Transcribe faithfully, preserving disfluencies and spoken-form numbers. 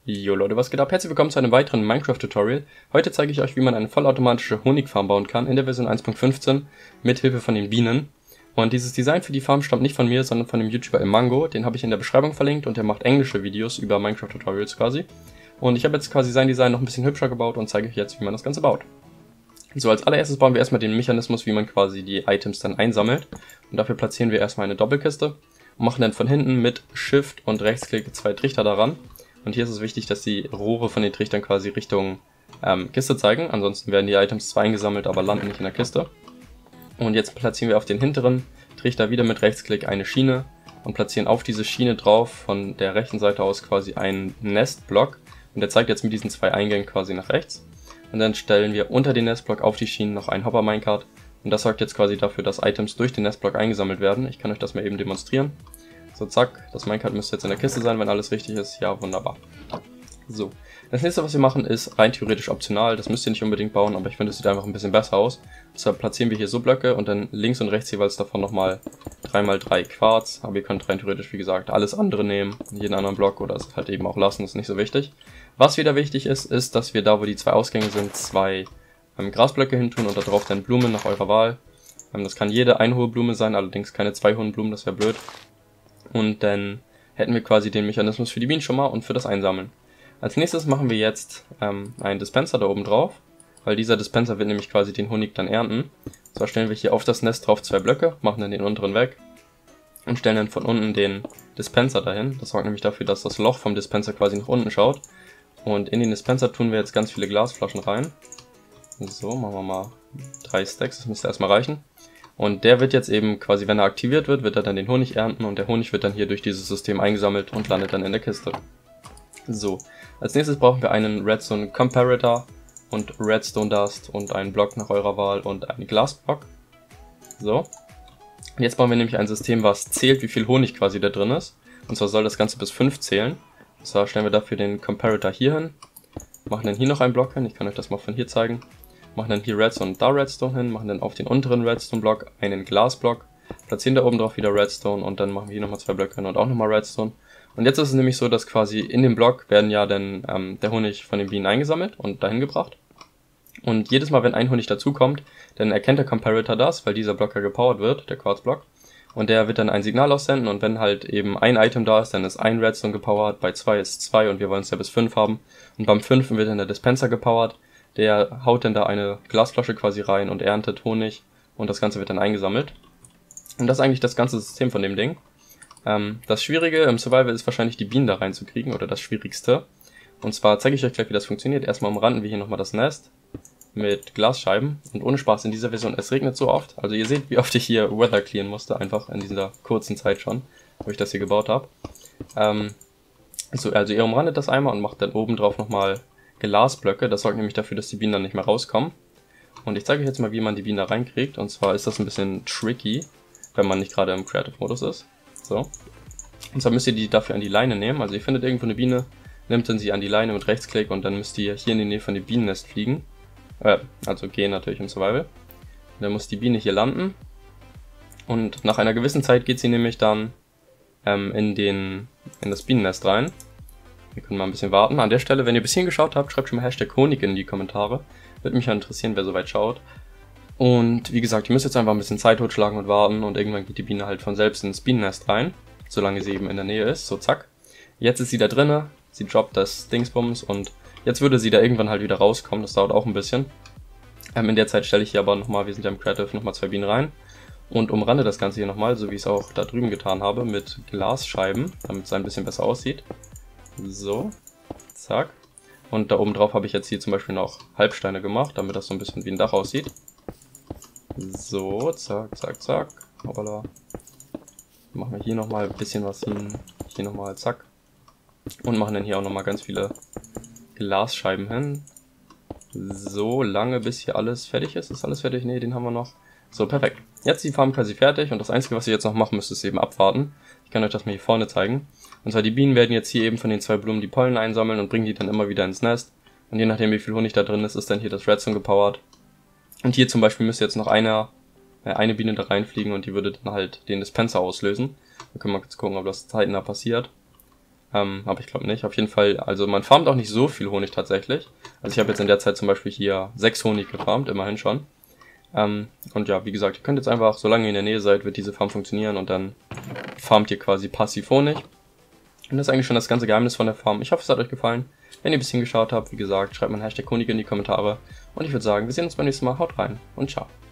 Jo Leute, was geht ab? Herzlich willkommen zu einem weiteren Minecraft-Tutorial. Heute zeige ich euch, wie man eine vollautomatische Honigfarm bauen kann in der Version eins Punkt fünfzehn mit Hilfe von den Bienen. Und dieses Design für die Farm stammt nicht von mir, sondern von dem YouTuber Imango. Den habe ich in der Beschreibung verlinkt und der macht englische Videos über Minecraft-Tutorials quasi. Und ich habe jetzt quasi sein Design noch ein bisschen hübscher gebaut und zeige euch jetzt, wie man das Ganze baut. So, als allererstes bauen wir erstmal den Mechanismus, wie man quasi die Items dann einsammelt. Und dafür platzieren wir erstmal eine Doppelkiste und machen dann von hinten mit Shift und Rechtsklick zwei Trichter daran. Und hier ist es wichtig, dass die Rohre von den Trichtern quasi Richtung ähm, Kiste zeigen. Ansonsten werden die Items zwar eingesammelt, aber landen nicht in der Kiste. Und jetzt platzieren wir auf den hinteren Trichter wieder mit Rechtsklick eine Schiene und platzieren auf diese Schiene drauf von der rechten Seite aus quasi einen Nestblock. Und der zeigt jetzt mit diesen zwei Eingängen quasi nach rechts. Und dann stellen wir unter den Nestblock auf die Schienen noch einen Hopper-Minecart. Und das sorgt jetzt quasi dafür, dass Items durch den Nestblock eingesammelt werden. Ich kann euch das mal eben demonstrieren. So, zack, das Minecart müsste jetzt in der Kiste sein, wenn alles richtig ist. Ja, wunderbar. So, das nächste, was wir machen, ist rein theoretisch optional. Das müsst ihr nicht unbedingt bauen, aber ich finde, es sieht einfach ein bisschen besser aus. Deshalb platzieren wir hier so Blöcke und dann links und rechts jeweils davon nochmal drei mal drei Quarz. Aber ihr könnt rein theoretisch, wie gesagt, alles andere nehmen, jeden anderen Block oder es halt eben auch lassen, ist nicht so wichtig. Was wieder wichtig ist, ist, dass wir da, wo die zwei Ausgänge sind, zwei ähm, Grasblöcke hin tun und da drauf dann Blumen nach eurer Wahl. Ähm, das kann jede eine hohe Blume sein, allerdings keine zwei hohen Blumen, das wäre blöd. Und dann hätten wir quasi den Mechanismus für die Bienen schon mal und für das Einsammeln. Als nächstes machen wir jetzt ähm, einen Dispenser da oben drauf, weil dieser Dispenser wird nämlich quasi den Honig dann ernten. So stellen wir hier auf das Nest drauf zwei Blöcke, machen dann den unteren weg und stellen dann von unten den Dispenser dahin. Das sorgt nämlich dafür, dass das Loch vom Dispenser quasi nach unten schaut. Und in den Dispenser tun wir jetzt ganz viele Glasflaschen rein. So, machen wir mal drei Stacks, das müsste erstmal reichen. Und der wird jetzt eben quasi, wenn er aktiviert wird, wird er dann den Honig ernten und der Honig wird dann hier durch dieses System eingesammelt und landet dann in der Kiste. So, als nächstes brauchen wir einen Redstone Comparator und Redstone Dust und einen Block nach eurer Wahl und einen Glasblock. So, jetzt bauen wir nämlich ein System, was zählt, wie viel Honig quasi da drin ist. Und zwar soll das Ganze bis fünf zählen. Und zwar stellen wir dafür den Comparator hier hin, machen dann hier noch einen Block hin, ich kann euch das mal von hier zeigen. Machen dann hier Redstone und da Redstone hin, machen dann auf den unteren Redstone-Block einen Glasblock, platzieren da oben drauf wieder Redstone und dann machen wir hier nochmal zwei Blöcke hin und auch nochmal Redstone. Und jetzt ist es nämlich so, dass quasi in dem Block werden ja dann ähm, der Honig von den Bienen eingesammelt und dahin gebracht. Und jedes Mal, wenn ein Honig dazukommt, dann erkennt der Comparator das, weil dieser Block ja gepowert wird, der Quarzblock. Und der wird dann ein Signal aussenden und wenn halt eben ein Item da ist, dann ist ein Redstone gepowert, bei zwei ist zwei und wir wollen es ja bis fünf haben. Und beim fünften wird dann der Dispenser gepowert. Der haut dann da eine Glasflasche quasi rein und erntet Honig und das Ganze wird dann eingesammelt. Und das ist eigentlich das ganze System von dem Ding. Ähm, das Schwierige im Survival ist wahrscheinlich die Bienen da reinzukriegen oder das Schwierigste. Und zwar zeige ich euch gleich, wie das funktioniert. Erstmal umranden wir hier nochmal das Nest mit Glasscheiben und ohne Spaß in dieser Version, es regnet so oft. Also ihr seht, wie oft ich hier Weather clearen musste, einfach in dieser kurzen Zeit schon, wo ich das hier gebaut habe. Ähm, so, also ihr umrandet das einmal und macht dann oben drauf nochmal Glasblöcke, das sorgt nämlich dafür, dass die Bienen dann nicht mehr rauskommen. Und ich zeige euch jetzt mal, wie man die Bienen da reinkriegt. Und zwar ist das ein bisschen tricky, wenn man nicht gerade im Creative-Modus ist. So. Und zwar müsst ihr die dafür an die Leine nehmen. Also ihr findet irgendwo eine Biene, nehmt dann sie an die Leine mit Rechtsklick und dann müsst ihr hier in die Nähe von dem Bienennest fliegen. Äh, also gehen natürlich im Survival. Und dann muss die Biene hier landen. Und nach einer gewissen Zeit geht sie nämlich dann ähm, in, den, in das Bienennest rein. Wir können mal ein bisschen warten. An der Stelle, wenn ihr bis hierhin geschaut habt, schreibt schon mal Hashtag Honig in die Kommentare. Würde mich ja interessieren, wer soweit schaut. Und wie gesagt, ihr müsst jetzt einfach ein bisschen Zeit totschlagen und warten und irgendwann geht die Biene halt von selbst ins Bienennest rein. Solange sie eben in der Nähe ist. So, zack. Jetzt ist sie da drinne. Sie droppt das Dingsbums und jetzt würde sie da irgendwann halt wieder rauskommen. Das dauert auch ein bisschen. Ähm, in der Zeit stelle ich hier aber nochmal, wir sind ja im Creative, nochmal zwei Bienen rein. Und umrande das Ganze hier nochmal, so wie ich es auch da drüben getan habe, mit Glasscheiben, damit es ein bisschen besser aussieht. So, zack. Und da oben drauf habe ich jetzt hier zum Beispiel noch Halbsteine gemacht, damit das so ein bisschen wie ein Dach aussieht. So, zack, zack, zack. Hoppala. Machen wir hier nochmal ein bisschen was hin. Hier nochmal, zack. Und machen dann hier auch nochmal ganz viele Glasscheiben hin. So lange, bis hier alles fertig ist. Ist alles fertig? Ne, den haben wir noch. So, perfekt. Jetzt ist die Farm quasi fertig und das Einzige, was ihr jetzt noch machen müsst, ist eben abwarten. Ich kann euch das mal hier vorne zeigen. Und zwar die Bienen werden jetzt hier eben von den zwei Blumen die Pollen einsammeln und bringen die dann immer wieder ins Nest. Und je nachdem, wie viel Honig da drin ist, ist dann hier das Redstone gepowert. Und hier zum Beispiel müsste jetzt noch eine, äh, eine Biene da reinfliegen und die würde dann halt den Dispenser auslösen. Dann können wir jetzt gucken, ob das zeitnah passiert. Ähm, aber ich glaube nicht. Auf jeden Fall, also man farmt auch nicht so viel Honig tatsächlich. Also ich habe jetzt in der Zeit zum Beispiel hier sechs Honig gefarmt, immerhin schon. Ähm, und ja, wie gesagt, ihr könnt jetzt einfach, solange ihr in der Nähe seid, wird diese Farm funktionieren und dann farmt ihr quasi passiv Honig. Und das ist eigentlich schon das ganze Geheimnis von der Farm. Ich hoffe, es hat euch gefallen. Wenn ihr ein bisschen geschaut habt, wie gesagt, schreibt mal Hashtag Honig in die Kommentare. Und ich würde sagen, wir sehen uns beim nächsten Mal. Haut rein und ciao.